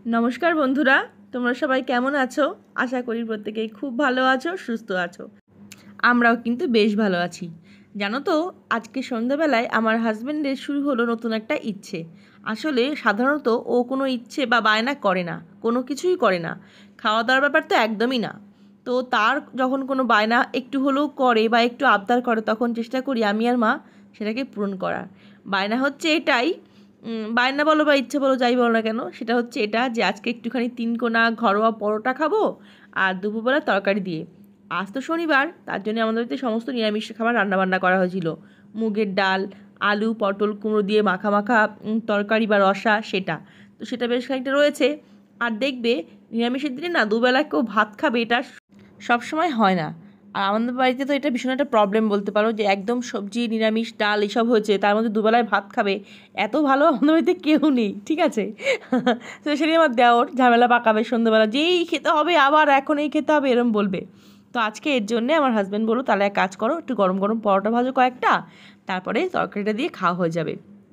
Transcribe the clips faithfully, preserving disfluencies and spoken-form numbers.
নমস্কার বন্ধুরা, তোমরা সবাই কেমন আছো? আশা করি প্রত্যেকেই খুব ভালো আছো, সুস্থ আছো। আমরাও কিন্তু বেশ ভালো আছি। জানো তো, আজকে সন্ধ্যাবেলায় আমার হাজব্যান্ডের শুরু হলো নতুন একটা ইচ্ছে। আসলে সাধারণত ও কোনো ইচ্ছে বা বায়না করে না, কোনো কিছুই করে না। খাওয়া দাওয়ার ব্যাপার তো একদমই না। তো তার যখন কোনো বায়না একটু হলেও করে বা একটু আবদার করে, তখন চেষ্টা করি আমি আর মা সেটাকে পূরণ করার। বায়না হচ্ছে এটাই, বায়না বলো বা ইচ্ছে বলো, যাই বলো না কেন, সেটা হচ্ছে এটা যে আজকে একটুখানি তিন কোনা ঘরোয়া পরোটা খাবো আর দুপুরবেলা তরকারি দিয়ে। আজ তো শনিবার, তার জন্য আমাদের বাড়িতে সমস্ত নিরামিষ খাবার রান্নাবান্না করা হয়েছিল। মুগের ডাল, আলু, পটল, কুমড়ো দিয়ে মাখা মাখা তরকারি বা রসা, সেটা তো সেটা বেশ খানিকটা রয়েছে। আর দেখবে, নিরামিষের দিনে না দুবেলা কেউ ভাত খাবে, এটা সবসময় হয় না। আর আমাদের বাড়িতে তো এটা ভীষণ একটা প্রবলেম বলতে পারো, যে একদম সবজি নিরামিষ ডাল এসব হয়েছে, তার মধ্যে দুবেলায় ভাত খাবে এত ভালো আমাদের বাড়িতে কেউ নেই, ঠিক আছে? তো সেটাই আমার দেওর ঝামেলা পাকাবে সন্ধ্যেবেলা, যেই খেতে হবে আবার এখন এই খেতে হবে এরম বলবে। তো আজকে এর জন্যে আমার হাজব্যান্ড বললো, তাহলে এক কাজ করো, একটু গরম গরম পরোটা ভাজো কয়েকটা, তারপরে তরকারিটা দিয়ে খাওয়া হয়ে যাবে।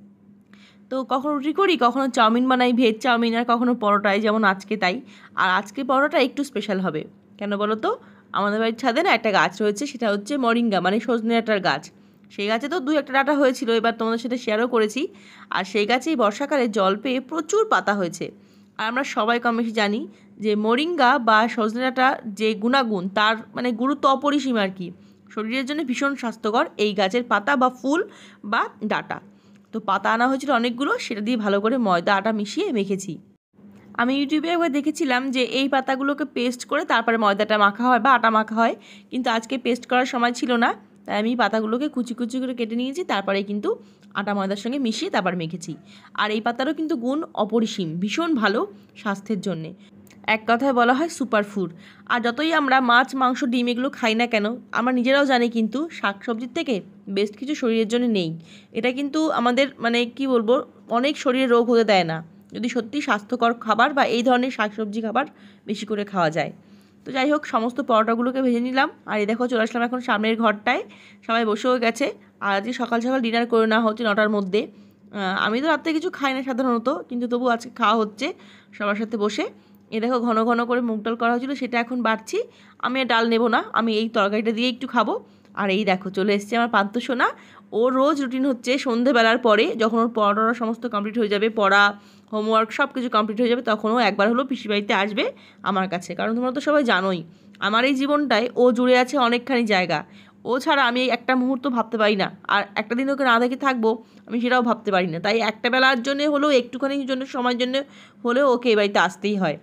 তো কখনো রুটি করি, কখনো চাউমিন বানাই, ভেজ চাউমিন, আর কখনো পরোটাই, যেমন আজকে তাই। আর আজকে পরোটা একটু স্পেশাল হবে। কেন বলো তো? আমাদের বাড়ির ছাদে না একটা গাছ রয়েছে, সেটা হচ্ছে মরিঙ্গা, মানে সজনে ডাঁটার গাছ। সেই গাছে তো দুই একটা ডাঁটা হয়েছিল, এবার তোমাদের সাথে শেয়ারও করেছি। আর সেই গাছেই বর্ষাকালে জল পেয়ে প্রচুর পাতা হয়েছে। আর আমরা সবাই কম বেশি জানি যে মরিঙ্গা বা সজনে ডাঁটা যে গুণাগুণ, তার মানে গুরুত্ব অপরিসীম আর কি। শরীরের জন্য ভীষণ স্বাস্থ্যকর এই গাছের পাতা বা ফুল বা ডাঁটা। তো পাতা আনা হয়েছিল অনেকগুলো, সেটা দিয়ে ভালো করে ময়দা আটা মিশিয়ে মেখেছি। আমি ইউটিউবে একবার দেখেছিলাম যে এই পাতাগুলোকে পেস্ট করে তারপরে ময়দাটা মাখা হয় বা আটা মাখা হয়, কিন্তু আজকে পেস্ট করার সময় ছিল না, তাই আমি পাতাগুলোকে কুচি কুচি করে কেটে নিয়েছি, তারপরে কিন্তু আটা ময়দার সঙ্গে মিশিয়ে তারপর মেখেছি। আর এই পাতারও কিন্তু গুণ অপরিসীম, ভীষণ ভালো স্বাস্থ্যের জন্যে। এক কথায় বলা হয় সুপার ফুড। আর যতই আমরা মাছ, মাংস, ডিম এগুলো খাই না কেন, আমরা নিজেরাও জানি কিন্তু শাক সবজির থেকে বেস্ট কিছু শরীরের জন্য নেই। এটা কিন্তু আমাদের মানে কি বলবো, অনেক শরীরে রোগ হতে দেয় না, যদি সত্যি স্বাস্থ্যকর খাবার বা এই ধরনের শাকসবজি খাবার বেশি করে খাওয়া যায়। তো যাই হোক, সমস্ত পরোটাগুলোকে ভেজে নিলাম। আর এই দেখো, চলে আসলাম এখন সামনের ঘরটায়, সবাই বসেও গেছে। আর আজকে সকাল সকাল ডিনার করে নেওয়া হচ্ছে নটার মধ্যে। আমি তো রাত্রে কিছু খাই না সাধারণত, কিন্তু তবু আজকে খাওয়া হচ্ছে সবার সাথে বসে। এ দেখো, ঘন ঘন করে মুগ ডাল করা হয়েছিল, সেটা এখন বাড়ছি। আমি আর ডাল নেবো না, আমি এই তরকারিটা দিয়ে একটু খাবো। আর এই দেখো, চলে এসছে আমার পান্তা সোনা। ও রোজ রুটিন হচ্ছে সন্ধেবেলার পরে, যখন ওর পড়াটা সমস্ত কমপ্লিট হয়ে যাবে, পড়া, হোমওয়ার্ক সব কিছু কমপ্লিট হয়ে যাবে, তখন ও একবার হলো পিসি বাড়িতে আসবে আমার কাছে। কারণ তোমরা তো সবাই জানোই, আমার এই জীবনটায় ও জুড়ে আছে অনেকখানি জায়গা। ও ছাড়া আমি একটা মুহূর্ত ভাবতে পারি না, আর একটা দিন ওকে না দেখে থাকবো আমি সেটাও ভাবতে পারি না। তাই একটা বেলার জন্যে হলেও, একটুখানির জন্য, সময়ের জন্য হলেও ওকে এই বাড়িতে আসতেই হয়।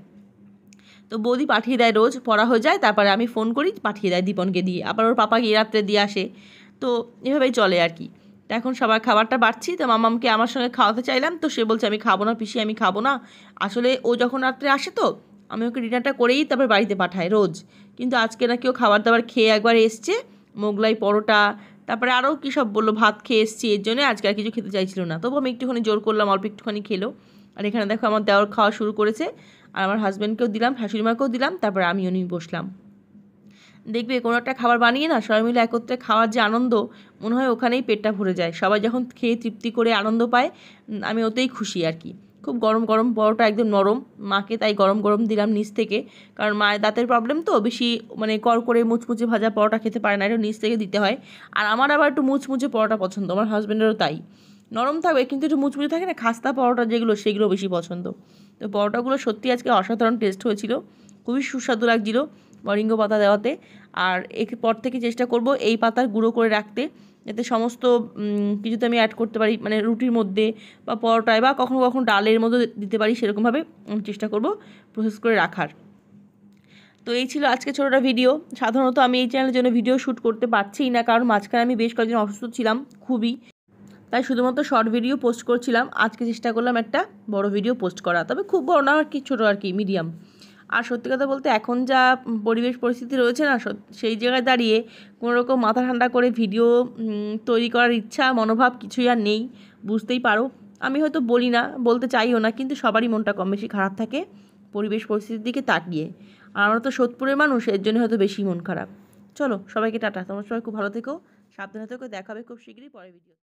তো বৌদি পাঠিয়ে দেয়, রোজ পড়া হয়ে যায়, তারপরে আমি ফোন করি, পাঠিয়ে দেয় দীপনকে দিয়ে, আবার ওর পাপা গিয়ে রাত্রে দিয়ে আসে। তো এভাবেই চলে আর কি। তো এখন সবার খাবারটা বাড়ছি, তো মামামকে আমার সঙ্গে খাওয়াতে চাইলাম, তো সে বলছে আমি খাবো না পিসি, আমি খাবো না। আসলে ও যখন রাত্রে আসে, তো আমি ওকে ডিনারটা করেই তারপর বাড়িতে পাঠাই রোজ। কিন্তু আজকে না কেউ খাবার দাবার খেয়ে একবার এসছে, মোগলাই পরোটা, তারপরে আরও কী সব বললো, ভাত খেয়ে এসছি, এর জন্য আজকে আর কিছু খেতে চাইছিল না। তবু আমি একটুখানি জোর করলাম, অল্প একটুখানি খেলো। আর এখানে দেখো, আমার দেওয়ার খাওয়া শুরু করেছে, আর আমার হাজব্যান্ডকেও দিলাম, শাশুড়িমাকেও দিলাম, তারপর আমিও নিয়ে বসলাম। দেখবে, কোনো একটা খাবার বানিয়ে না সবাই মিলে একত্রে খাওয়ার যে আনন্দ, মনে হয় ওখানেই পেটটা ভরে যায়। সবাই যখন খেয়ে তৃপ্তি করে আনন্দ পায়, আমি ওতেই খুশি আর কি। খুব গরম গরম পরোটা, একদম নরম। মাকে তাই গরম গরম দিলাম নিচ থেকে, কারণ মায়ের দাঁতের প্রবলেম, তো বেশি মানে কর করে মুচমুচে ভাজা পরোটা খেতে পারে না, একটু নিচ থেকে দিতে হয়। আর আমার আবার একটু মুচমুচে পরোটা পছন্দ, আমার হাজব্যান্ডেরও তাই। নরম থাকবে কিন্তু একটু মুচমুচে থাকে না, খাস্তা পরোটা যেগুলো, সেগুলো বেশি পছন্দ। তো পরোটাগুলো সত্যি আজকে অসাধারণ টেস্ট হয়েছিল, খুবই সুস্বাদু লাগছিল মরিঙ্গো পাতা দেওয়াতে। আর এরপর থেকে চেষ্টা করব এই পাতার গুঁড়ো করে রাখতে, যাতে সমস্ত কিছুতে আমি অ্যাড করতে পারি, মানে রুটির মধ্যে বা পরোটায় বা কখনো কখনো ডালের মধ্যে দিতে পারি, সেরকমভাবে চেষ্টা করব প্রসেস করে রাখার। তো এই ছিল আজকে ছোটোটা ভিডিও। সাধারণত আমি এই চ্যানেলের জন্য ভিডিও শ্যুট করতে পারছিই না, কারণ মাঝখানে আমি বেশ কয়েকদিন অসুস্থ ছিলাম খুবই, তাই শুধুমাত্র শর্ট ভিডিও পোস্ট করছিলাম। আজকে চেষ্টা করলাম একটা বড় ভিডিও পোস্ট করা, তবে খুব বড় না আর কি, ছোটো আর কি, মিডিয়াম। আর সত্যি কথা বলতে, এখন যা পরিবেশ পরিস্থিতি রয়েছে না, সেই জায়গায় দাঁড়িয়ে কোনো রকম মাথা ঠান্ডা করে ভিডিও তৈরি করার ইচ্ছা, মনোভাব কিছুই আর নেই, বুঝতেই পারো। আমি হয়তো বলি না, বলতে চাইও না, কিন্তু সবারই মনটা কম বেশি খারাপ থাকে পরিবেশ পরিস্থিতির দিকে তাকিয়ে। আর আমরা তো সোদপুরের মানুষ, এর জন্য হয়তো বেশি মন খারাপ। চলো, সবাইকে টাটা, তোমরা সবাই খুব ভালো থেকো, সাবধানে থেকো, দেখাবে খুব শীঘ্রই পরের ভিডিও।